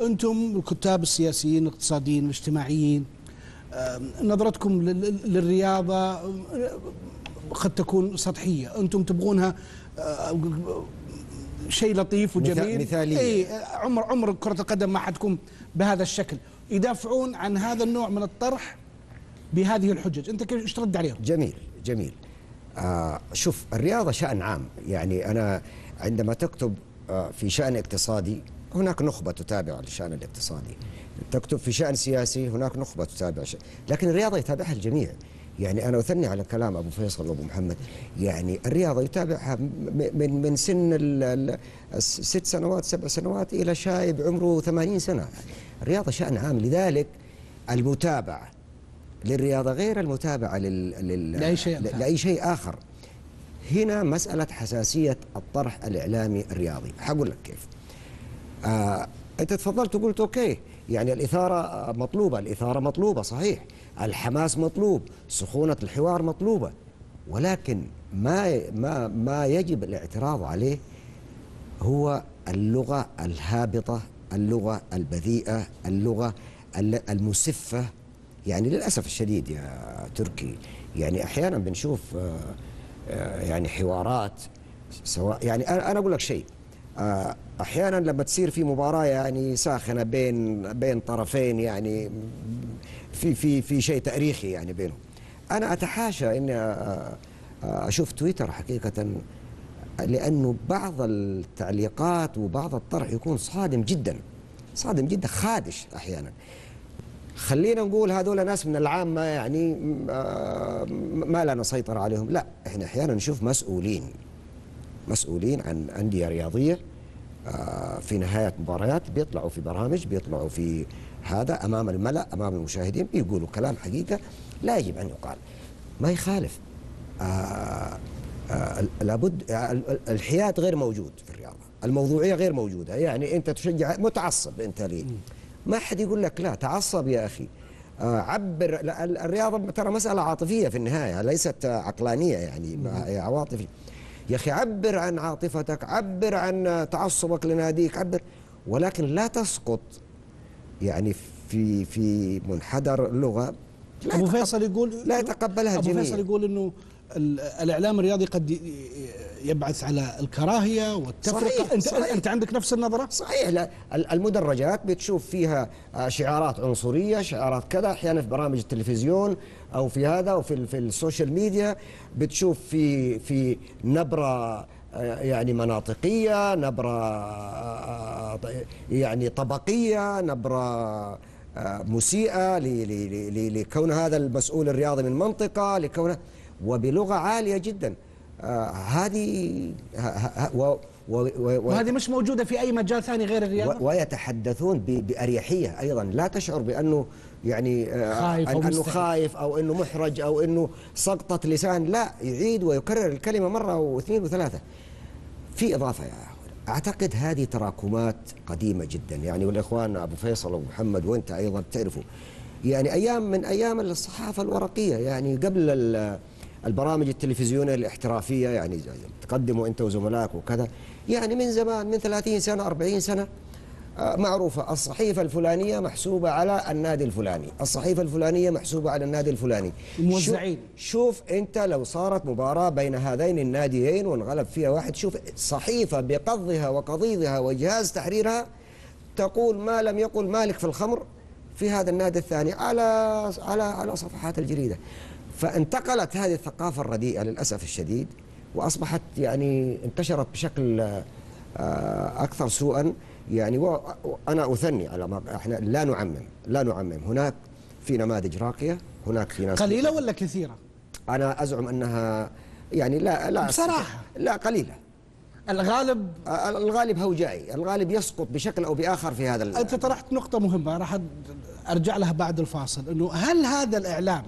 أنتم الكتاب السياسيين الاقتصاديين الاجتماعيين، نظرتكم للرياضة قد تكون سطحية، أنتم تبغونها شيء لطيف وجميل مثالية. اي عمر كرة القدم ما حتكون بهذا الشكل. يدافعون عن هذا النوع من الطرح بهذه الحجج، انت كيف ايش ترد عليهم؟ جميل جميل. شوف، الرياضة شأن عام. يعني أنا عندما تكتب في شأن اقتصادي هناك نخبة تتابع الشأن الاقتصادي، تكتب في شأن سياسي هناك نخبة تتابع لكن الرياضة يتابعها الجميع. يعني أنا أثني على كلام أبو فيصل وأبو محمد. يعني الرياضة يتابعها من سن 6 سنوات 7 سنوات إلى شايب عمره 80 سنة. الرياضة شأن عام، لذلك المتابعة للرياضة غير المتابعة لأي شيء آخر. هنا مسألة حساسية الطرح الإعلامي الرياضي. حقول لك كيف. أنت تفضلت وقلت أوكي، يعني الإثارة مطلوبة، الإثارة مطلوبة صحيح، الحماس مطلوب، سخونة الحوار مطلوبة، ولكن ما يجب الاعتراض عليه هو اللغة الهابطة، اللغة البذيئة، اللغة المسفة. يعني للأسف الشديد يا تركي، يعني أحيانا بنشوف يعني حوارات، سواء يعني أنا أقول لك شيء، أحيانا لما تصير في مباراة يعني ساخنة بين طرفين، يعني في شيء تاريخي يعني بينهم، أنا أتحاشى إني أشوف تويتر حقيقة، لأنه بعض التعليقات وبعض الطرح يكون صادم جدا، صادم جدا، خادش أحيانا. خلينا نقول هذول ناس من العامة، يعني ما لنا سيطرة عليهم. لا، احنا احيانا نشوف مسؤولين عن أندية رياضية في نهاية مباريات بيطلعوا في برامج، بيطلعوا في هذا أمام الملأ، أمام المشاهدين، بيقولوا كلام حقيقة لا يجب أن يقال، ما يخالف. لابد الحياد غير موجود في الرياضة، الموضوعية غير موجودة. يعني أنت تشجع متعصب، أنت ليه؟ ما حد يقول لك لا تعصب يا أخي، عبر. الرياضة ترى مسألة عاطفية في النهاية، ليست عقلانية، يعني عواطفي. يا أخي عبر عن عاطفتك، عبر عن تعصبك لناديك، عبر، ولكن لا تسقط يعني في منحدر اللغة. أبو فيصل يقول لا يتقبلها الجميع. أبو فيصل يقول إنه الإعلام الرياضي قد يبعث على الكراهية والتفرقة. أنت عندك نفس النظرة؟ صحيح. لا، المدرجات بتشوف فيها شعارات عنصرية، شعارات كذا، أحيانا في برامج التلفزيون أو في هذا، أو في السوشيال ميديا بتشوف في نبرة يعني مناطقية، نبرة يعني طبقية، نبرة مسيئة لكون هذا المسؤول الرياضي من منطقة، لكونه وبلغة عالية جدا. هذه وهذه مش موجودة في أي مجال ثاني غير الرياضة. ويتحدثون بأريحية أيضا، لا تشعر بأنه يعني أنه خايف أو أنه محرج أو أنه سقطة لسان، لا، يعيد ويكرر الكلمة مرة واثنين وثلاثة. في إضافة يا أعتقد هذه تراكمات قديمة جدا، يعني والإخوان أبو فيصل وأبو محمد وأنت أيضا تعرفوا، يعني أيام من أيام الصحافة الورقية، يعني قبل البرامج التلفزيونية الاحترافية، يعني تقدموا أنت وزملائك وكذا، يعني من زمان، من 30 سنة 40 سنة معروفة، الصحيفة الفلانية محسوبة على النادي الفلاني، الصحيفة الفلانية محسوبة على النادي الفلاني. موزعين. شوف أنت لو صارت مباراة بين هذين الناديين وانغلب فيها واحد، شوف صحيفة بقضها وقضيضها وجهاز تحريرها تقول ما لم يقل مالك في الخمر في هذا النادي الثاني على صفحات الجريدة. فانتقلت هذه الثقافة الرديئة للأسف الشديد، وأصبحت يعني انتشرت بشكل أكثر سوءا. يعني وأنا أثني على ما احنا لا نعمم، هناك في نماذج راقية، هناك في ناس قليلة ولا كثيرة؟ أنا أزعم أنها يعني لا بصراحة لا قليلة. الغالب هوجائي، الغالب يسقط بشكل أو بآخر في هذا. أنت طرحت نقطة مهمة راح أرجع لها بعد الفاصل، إنه هل هذا الإعلام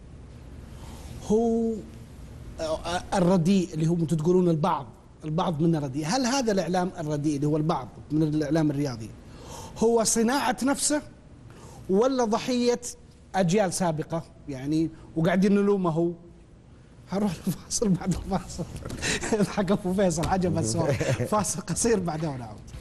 هو الرديء اللي هو أنتم تقولون البعض من الرديء، هل هذا الإعلام الرديء اللي هو البعض من الإعلام الرياضي هو صناعة نفسه ولا ضحية أجيال سابقة يعني وقاعدين نلومه هو؟ هروح الفاصل بعد الفاصل. يضحك أبو فيصل، عجب السؤال. فاصل قصير بعدها ونعود.